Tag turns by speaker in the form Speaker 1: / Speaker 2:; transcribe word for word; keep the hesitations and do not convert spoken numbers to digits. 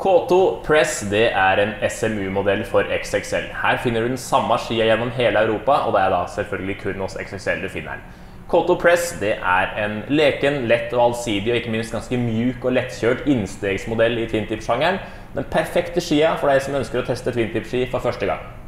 Speaker 1: K to Press det er en S M U-modell for X X L. Her finner du den samme skia gjennom hele Europa, og det er da selvfølgelig kun hos X X L du finner den. K to Press det er en leken, lett og allsidig og ikke minst ganske mjuk og lettkjørt innstegsmodell i twin tip-sjangeren. Den perfekte skia for deg som ønsker å teste twin tip-ski for første gang.